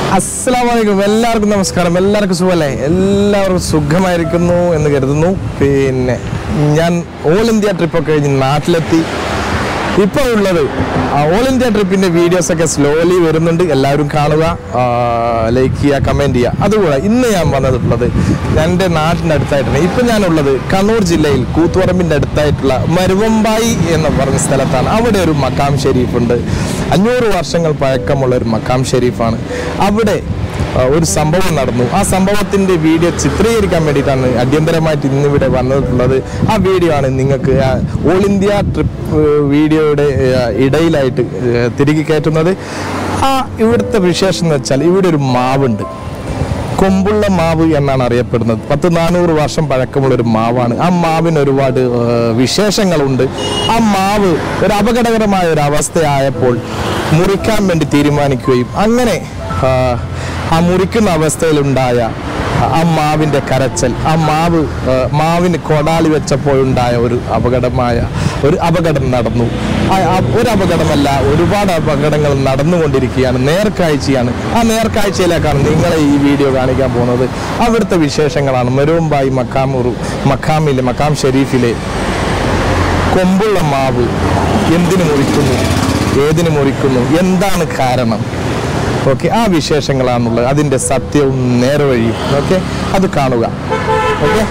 അസ്സലാമലൈക്കും എല്ലാവർക്കും നമസ്കാരം. എല്ലാവർക്കും സുഖമല്ലേ? എല്ലാവർക്കും സുഖമായിരിക്കുന്നു എന്ന് കരുതുന്നു. പിന്നെ ഞാൻ ഓൾ ഇന്ത്യ ട്രിപ്പൊക്കെ കഴിഞ്ഞ് നാട്ടിലെത്തി. ഇപ്പോൾ ഉള്ളത് ഓൾ ഇന്ത്യ ട്രിപ്പിൻ്റെ വീഡിയോസൊക്കെ സ്ലോലി വരുന്നുണ്ട്. എല്ലാവരും കാണുക, ലൈക്ക് ചെയ്യുക, കമൻറ്റ് ചെയ്യുക. അതുപോലെ ഇന്ന് ഞാൻ വന്നിട്ടുള്ളത് എൻ്റെ നാട്ടിൻ്റെ അടുത്തായിട്ടാണ്. ഇപ്പം ഞാനുള്ളത് കണ്ണൂർ ജില്ലയിൽ കൂത്തുപറമ്പിൻ്റെ അടുത്തായിട്ടുള്ള മരുവമ്പായി എന്ന് പറഞ്ഞ സ്ഥലത്താണ്. അവിടെ ഒരു മക്കാം ഷെരീഫുണ്ട്. 500 വർഷങ്ങൾ പഴക്കമുള്ള ഒരു മക്കാം ഷെരീഫാണ്. അവിടെ ഒരു സംഭവം നടന്നു. ആ സംഭവത്തിൻ്റെ വീഡിയോ ചിത്രീകരിക്കാൻ വേണ്ടിയിട്ടാണ് അടിയന്തരമായിട്ട് ഇന്നിവിടെ വന്നിട്ടുള്ളത്. ആ വീഡിയോ ആണ് നിങ്ങൾക്ക് ഓൾ ഇന്ത്യ ട്രിപ്പ് വീഡിയോയുടെ ഇടയിലായിട്ട് തിരികെ കയറ്റുന്നത്. ഇവിടുത്തെ വിശേഷം എന്ന് വെച്ചാൽ ഇവിടെ ഒരു മാവുണ്ട്. കൊമ്പുള്ള മാവ് എന്നാണ് അറിയപ്പെടുന്നത്. 400 വർഷം പഴക്കമുള്ളൊരു മാവാണ്. ആ മാവിന് ഒരുപാട് വിശേഷങ്ങളുണ്ട്. ആ മാവ് ഒരു അപകടകരമായ ഒരു അവസ്ഥയായപ്പോൾ മുറിക്കാൻ വേണ്ടി തീരുമാനിക്കുകയും അങ്ങനെ ആ മുറിക്കുന്ന അവസ്ഥയിലുണ്ടായ ആ മാവിൻ്റെ കരച്ചൽ, ആ മാവിന് കൊടാലി വെച്ചപ്പോഴുണ്ടായ ഒരു അപകടം നടന്നു. ഒരു അപകടമല്ല, ഒരുപാട് അപകടങ്ങൾ നടന്നുകൊണ്ടിരിക്കുകയാണ്. നേർക്കാഴ്ചയാണ്. ആ നേർക്കാഴ്ചയിലേക്കാണ് നിങ്ങളെ ഈ വീഡിയോ കാണിക്കാൻ പോകുന്നത്. അവിടുത്തെ വിശേഷങ്ങളാണ്. മരുവമ്പായി മക്കാം ഷെരീഫിലെ കൊമ്പുള്ള മാവ് എന്തിനു മുറിക്കുന്നു, ഏതിനു മുറിക്കുന്നു, എന്താണ് കാരണം, ഓക്കെ, ആ വിശേഷങ്ങളാണുള്ളത്. അതിൻ്റെ സത്യവും നേർവഴിയും, ഓക്കെ, അത് കാണുക. ഓക്കെ,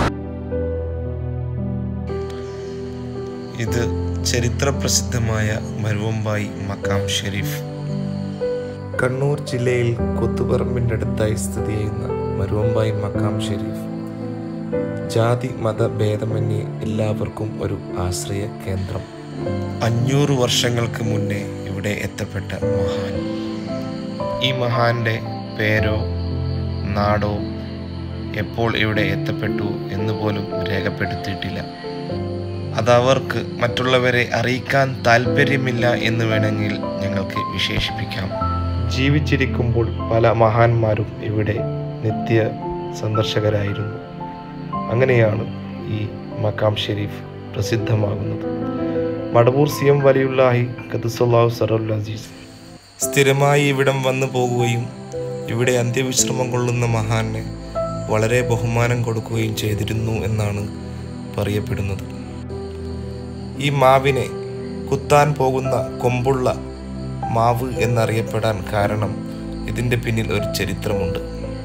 ഇത് ചരിത്രപ്രസിദ്ധമായ മരുവമ്പായി മക്കാം ഷെരീഫ്. കണ്ണൂർ ജില്ലയിൽ കൂത്തുപറമ്പിൻ്റെ അടുത്തായി സ്ഥിതി ചെയ്യുന്ന മരുവമ്പായി മക്കാം ഷെരീഫ് ജാതി മത ഭേദമന്യേ എല്ലാവർക്കും ഒരു ആശ്രയ കേന്ദ്രം. 500 വർഷങ്ങൾക്ക് മുന്നേ ഇവിടെ എത്തപ്പെട്ട മഹാൻ. ഈ മഹാന്റെ പേരോ നാടോ എപ്പോൾ ഇവിടെ എത്തപ്പെട്ടു എന്നുപോലും രേഖപ്പെടുത്തിയിട്ടില്ല. അതവർക്ക് മറ്റുള്ളവരെ അറിയിക്കാൻ താല്പര്യമില്ല എന്ന് വേണമെങ്കിൽ ഞങ്ങൾക്ക് വിശേഷിപ്പിക്കാം. ജീവിച്ചിരിക്കുമ്പോൾ പല മഹാന്മാരും ഇവിടെ നിത്യ സന്ദർശകരായിരുന്നു. അങ്ങനെയാണ് ഈ മക്കാം ഷെരീഫ് പ്രസിദ്ധമാകുന്നത്. മടവൂർ CM വലിയുല്ലാഹി ഖദ്ദസല്ലാഹു സറൽ അസീസ് സ്ഥിരമായി ഇവിടം വന്നു പോകുകയും ഇവിടെ അന്ത്യവിശ്രമം കൊള്ളുന്ന മഹാന് വളരെ ബഹുമാനം കൊടുക്കുകയും ചെയ്തിരുന്നു എന്നാണ് പറയപ്പെടുന്നത്. ഈ മാവിനെ കുത്താൻ പോകുന്ന കൊമ്പുള്ള മാവ് എന്നറിയപ്പെടാൻ കാരണം ഇതിൻ്റെ പിന്നിൽ ഒരു ചരിത്രമുണ്ട്.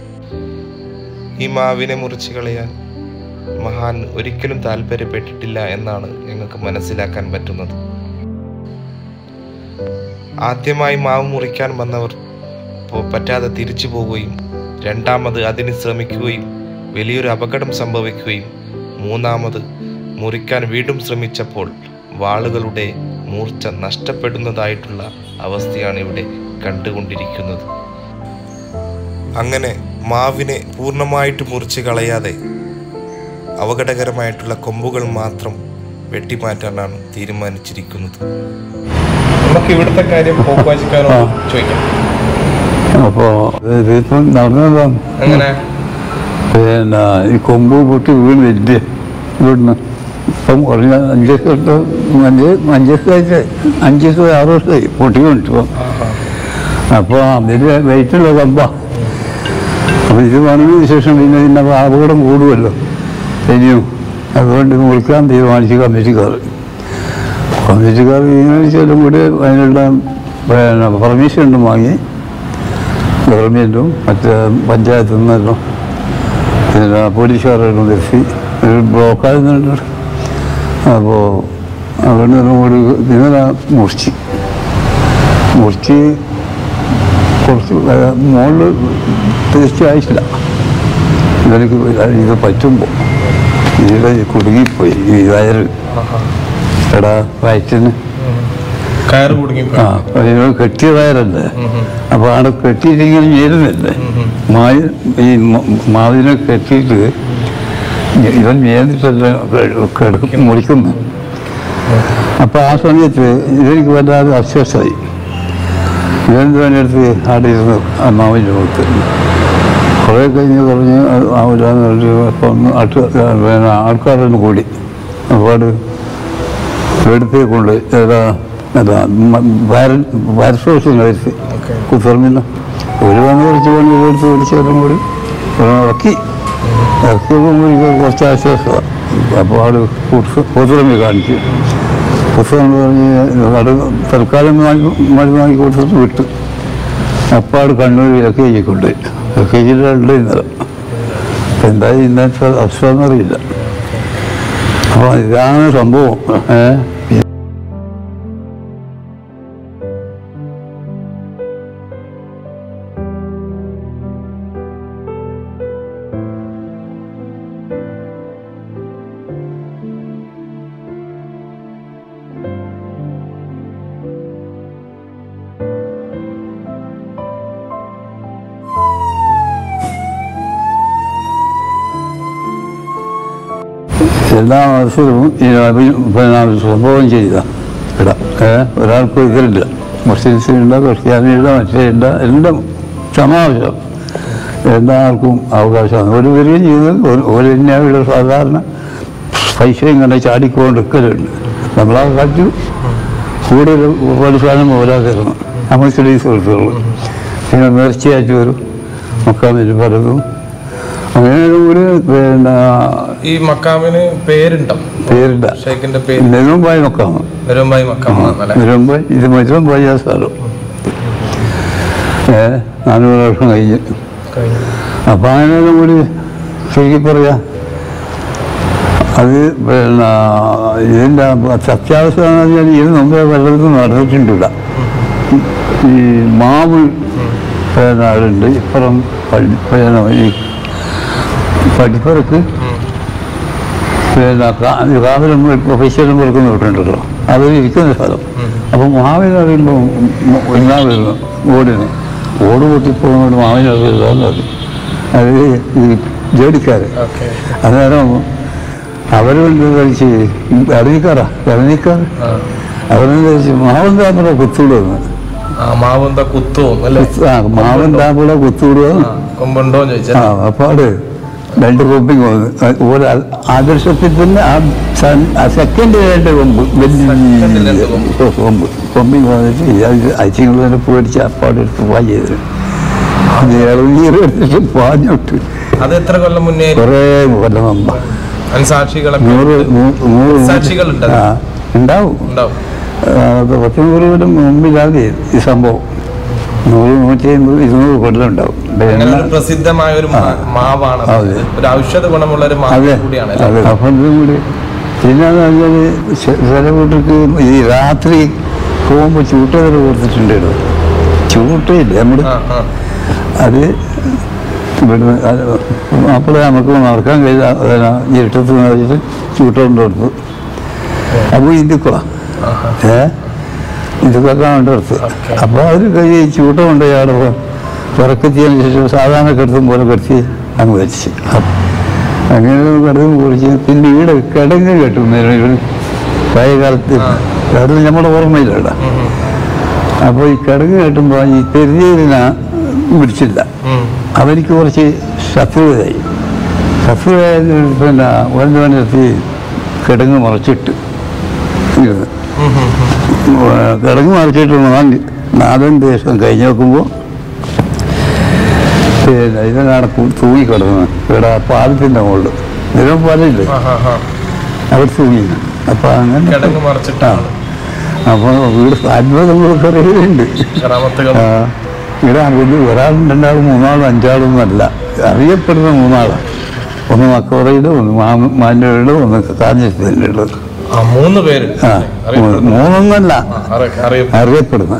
ഈ മാവിനെ മുറിച്ച് കളയാൻ മഹാൻ ഒരിക്കലും താല്പര്യപ്പെട്ടിട്ടില്ല എന്നാണ് ഞങ്ങൾക്ക് മനസ്സിലാക്കാൻ പറ്റുന്നത്. ആദ്യമായി മാവ് മുറിക്കാൻ വന്നവർ പറ്റാതെ തിരിച്ചു പോവുകയും രണ്ടാമത് അതിന് ശ്രമിക്കുകയും വലിയൊരു അപകടം സംഭവിക്കുകയും മൂന്നാമത് മുറിക്കാൻ വീണ്ടും ശ്രമിച്ചപ്പോൾ വാളുകളുടെ മൂർച്ച നഷ്ടപ്പെടുന്നതായിട്ടുള്ള അവസ്ഥയാണ് ഇവിടെ കണ്ടുകൊണ്ടിരിക്കുന്നത്. അങ്ങനെ മാവിനെ പൂർണ്ണമായിട്ട് മുറിച്ച് കളയാതെ അപകടകരമായിട്ടുള്ള കൊമ്പുകൾ മാത്രം വെട്ടിമാറ്റാനാണ് തീരുമാനിച്ചിരിക്കുന്നത്. നമുക്ക് ഇവിടുത്തെ കാര്യം ചോദിക്കാം. അപ്പോൾ ഇതിപ്പം നടന്നതാണ്. അങ്ങനെ പിന്നെ ഈ കൊമ്പ് പൊട്ടി വീണ് വലിയ ഇവിടുന്ന് ഇപ്പം കുറഞ്ഞ 5 വർഷമായി പൊട്ടി കൊണ്ടിപ്പോൾ. അപ്പോൾ അതിൽ വെയിറ്റുള്ള കമ്പാ. അപ്പോൾ ഇത് വന്നതിന് ശേഷം പിന്നെ അപകടം കൂടുമല്ലോ ഇനിയും. അതുകൊണ്ട് മുറിക്കാൻ തീരുമാനിച്ചു കമ്മിറ്റിക്കാർ തീരുമാനിച്ചാലും കൂടി അതിനുള്ള പിന്നെ പെർമിഷനും വാങ്ങി ഗവൺമെൻറ്റും മറ്റേ പഞ്ചായത്തിൽ നിന്നെല്ലാം പിന്നെ പോലീസുകാരെല്ലാം നിർത്തി ഒരു ബ്ലോക്കായിരുന്നുണ്ട്. അപ്പോൾ അവിടെ നിന്നും കൂടി ഇന്നലെ മുറിച്ച് കുറച്ച് മുകളിൽ തീർച്ചയായിട്ടില്ല. ഇവർക്ക് ഇത് പറ്റുമ്പോൾ ഇതിൽ കുടുങ്ങിപ്പോയി ഈ വയറ് വയറ്റിന് കെട്ടിയ വയറല്ലേ. അപ്പോൾ അവിടെ കെട്ടിയിട്ടിങ്ങനെ ഞെരുന്നല്ലേ ഈ മാവിനെ കെട്ടിയിട്ട് ഇവൻ ഞേന്നിട്ടല്ല മുറിക്കുന്നു. അപ്പോൾ ആ സമയത്ത് ഇവർക്ക് വല്ലാതെ അസ്വസ്ഥമായി. ഇവൻ തന്നെ അടുത്ത് അവിടെ ഇരുന്ന് ആ മാവിൻ്റെ മുഖത്ത് കുറേ കഴിഞ്ഞ് പറഞ്ഞ് ആവില്ലാന്ന് പറഞ്ഞ് അപ്പം ആൾക്കാരൊന്നും കൂടി ഒരുപാട് എടുത്തേക്കൊണ്ട് വൈറസ് വരുത്തി കുത്തർമില്ല ഒരു വന്ന് കുറച്ച് പണി കൊടുത്ത് പിടിച്ചവരും കൂടി ഇറക്കിയപ്പോൾ കുറച്ച് ആശ്വാസമാണ്. അപ്പോൾ ആൾ പുസ്തകം കാണിച്ചു. പുസ്തകം പറഞ്ഞ് അത് തൽക്കാലം മരുന്നാക്കി കൊടുത്തിട്ട് വിട്ടു. അപ്പോൾ ആൾ കണ്ണൂർ LKG കൊണ്ടുപോയി. LKG-യിലുണ്ട് ഇന്നലെ. അപ്പം എന്തായാലും ഇന്നത്തെ അവസ്ഥ എന്നറിയില്ല. അപ്പോൾ ഇതാണ് സംഭവം. എല്ലാ വർഷവും സംഭവം ചെയ്ത ഇടാം. ഒരാൾക്ക് ഇതിലില്ല, മുസ്ലിംസിനുണ്ട്, ക്രിസ്ത്യാനിയുണ്ട്, മറ്റേയുണ്ട്, എല്ലാം സമാവശ്യം എല്ലാവർക്കും അവകാശമാണ്. ഒരു വരികയും ചെയ്തത് ഒരു ഇന്ത്യയുടെ സാധാരണ പൈസ ഇങ്ങനെ ചാടിക്കൊണ്ടിരിക്കലുണ്ട്. നമ്മളാ കാറ്റു കൂടുതൽ പലിശാനം പോരാതിരുന്നു നമ്മൾ സ്റ്റഡീസ് കൊടുത്തുള്ളൂ. പിന്നെ നേർച്ചയായിട്ട് വരും മക്കാമിന് പലതും. അങ്ങനെ ഒരു പിന്നെ ഈ മക്കാമിന് പേരുണ്ടോ? പേരില്ല. നെരുമ്പായി മക്കാമ. നെരുമ്പായി ഇത് നെരുമ്പായി ആ സ്ഥലം 400 വർഷം കഴിഞ്ഞ്. അപ്പം അങ്ങനെ കൂടി ശരിക്കും പറയാ അത് പിന്നെ ഇതിൻ്റെ സത്യാവസ്ഥ എന്ന് പറഞ്ഞാൽ ഇത് മുമ്പേ വെള്ളത്തിൽ നടന്നിട്ടില്ല. ഈ മാവ് ആളുണ്ട് ഇപ്പുറം ഈ പഠിപ്പുറക്ക് പിന്നെ കാവിലും പ്രൊഫഷനും കൊടുക്കുന്ന വിട്ടുണ്ടല്ലോ, അത് ഇരിക്കുന്ന സ്ഥലം. അപ്പം മാവിന് അറിയുമ്പോൾ ഒന്നാ വരുന്നു ഓടിന് ഓട് പൊട്ടിപ്പോകുന്നതുകൊണ്ട് മാവിന് അറിയില്ലാന്ന് പറയും. അത് ഈ ജോലിക്കാർ അന്നേരം അവരെന്ത് കഴിച്ച് ഇറങ്ങിക്കാർ അവരെന്ത് കഴിച്ച് മാവൻ താമ്പുഴ കുത്തുവിടുന്നു. മാവൻ താമ്പുഴ കുത്തുവിടുക. അപ്പോൾ അത് 2 കൊമ്പിങ് വന്നു. ഒരു ആദർശത്തിൽ തന്നെ ആ സെക്കൻഡ് 2 കൊമ്പ് കൊമ്പിങ് വന്നിട്ട് അച്ഛങ്ങൾ തന്നെ പേടിച്ച് അപ്പാടെടുത്ത് പാ ചെയ്തു. അത് ഇറങ്ങിയെടുത്തിട്ട് പാഞ്ഞിട്ട് കുറേ കൊല്ലം മുമ്പ് ഉണ്ടാവും. 100 കൊല്ലം മുമ്പിലാണ് ഈ സംഭവം. 100, 150, 200 കൊല്ലം ഉണ്ടാവും. പ്രസിദ്ധമായ ഒരു മാവാണ്, ഒരു ഔഷധ ഗുണമുള്ള ഒരു മാവ് കൂടിയാണ്. അപ്പം ഇതും കൂടി പിന്നെന്ന് പറഞ്ഞാൽ ചില വീട്ടിലേക്ക് ഈ രാത്രി പോകുമ്പോൾ ചൂട്ടകൾ കൊടുത്തിട്ടുണ്ടായിരുന്നു. ചൂട്ടയില്ലേ നമ്മുടെ അത് ഇവിടുന്ന് അപ്പോൾ നമുക്ക് നടക്കാൻ കഴിഞ്ഞ ഇരുട്ടത്ത് വെച്ചിട്ട് ചൂട്ടുകൊണ്ട് കൊടുത്തു. അപ്പോൾ ഇന്ത്യക്കുവാ ഇന്ത്യക്കൊക്കെ കൊണ്ടെടുത്ത്. അപ്പോൾ അവർ കഴി ചൂട്ട കൊണ്ടുപോയി അവിടെ പുറക്കെത്തിയതിന് ശേഷം സാധാരണ കെടുത്തും പോലെ കെടുത്തി അങ്ങ് വെച്ച്. അങ്ങനെ കടുതും കുറിച്ച് പിന്നെ ഇവിടെ കിടങ്ങ് കെട്ടുന്നതിന് പഴയ കാലത്ത് അത് നമ്മുടെ ഓർമ്മയിലല്ല. അപ്പോൾ ഈ കിടങ്ങ് കെട്ടുമ്പോൾ ഈ പെരിഞ്ഞീരിനെ പിടിച്ചില്ല. അവർക്ക് കുറച്ച് ശത്രുതയായി. പിന്നെ ഒരെത്തി കിടങ്ങ് മറച്ചിട്ട് ഇരുന്ന് കിടങ്ങ് മറിച്ചിട്ട് 4 ദിവസം കഴിഞ്ഞ് നോക്കുമ്പോൾ പിന്നെ ഇതിനാണ് തൂങ്ങിക്കിടന്നത്. ഇവിടെ പാലത്തിൻ്റെ മുകളിൽ നിലം പാലില്ലേ അവിടെ തൂങ്ങി. അപ്പം അങ്ങനെ അപ്പോൾ വീട് അത്ഭുതങ്ങളൊക്കെ അറിയുന്നുണ്ട്. ഇവിടെ ഒരാളും 2 ആളും 3 ആളും 5 ആളൊന്നുമല്ല, അറിയപ്പെടുന്ന 3 ആളാണ്. ഒന്ന് മക്കോറയിലും, ഒന്ന് മാനൂരിലും, ഒന്ന് കാഞ്ഞിരത്തിലുള്ളത്. 3 പേര്. 3ഒന്നല്ല അറിയപ്പെടുന്ന.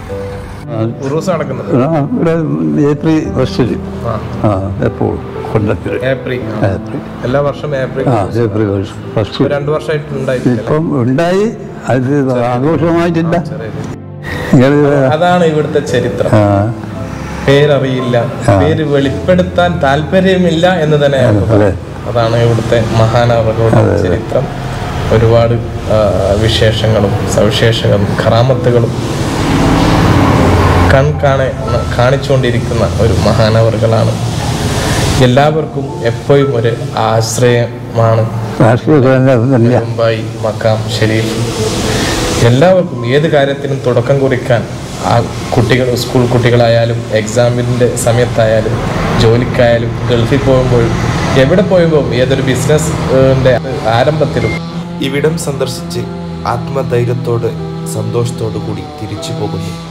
ഇവിടെ ഏപ്രിൽ ഫസ്റ്റില് എപ്പോഴും കൊല്ലത്തിൽ എല്ലാ വർഷം ഏപ്രിൽ ഫസ്റ്റ് 2 വർഷമായിട്ട് ഇപ്പം ഉണ്ടായി. അത് ആഘോഷമായിട്ടില്ല. അതാണ് ഇവിടുത്തെ ചരിത്രം. പേരറിയില്ല, പേര് വെളിപ്പെടുത്താൻ താല്പര്യമില്ല എന്ന് തന്നെയാണ്. അതാണ് ഇവിടുത്തെ മഹാനവറുകളുടെ ചരിത്രം. ഒരുപാട് വിശേഷങ്ങളും സവിശേഷങ്ങളും കറാമത്തുകളും കാണിച്ചുകൊണ്ടിരിക്കുന്ന ഒരു മഹാനവറുകളാണ്. എല്ലാവർക്കും എപ്പോഴും ഒരു ആശ്രയമാണ് മുംബൈ മക്കാം ഷെരീഫ്. എല്ലാവർക്കും ഏത് കാര്യത്തിനും തുടക്കം കുറിക്കാൻ ആ കുട്ടികൾ, സ്കൂൾ കുട്ടികളായാലും എക്സാമിൻ്റെ സമയത്തായാലും ജോലിക്കായാലും ഗൾഫിൽ പോകുമ്പോഴും എവിടെ പോകുമ്പോൾ ഏതൊരു ബിസിനസ്സിൻ്റെ ആരംഭത്തിലും ഇവിടം സന്ദർശിച്ച് ആത്മധൈര്യത്തോടെ സന്തോഷത്തോടു കൂടി തിരിച്ചു പോകുന്നു.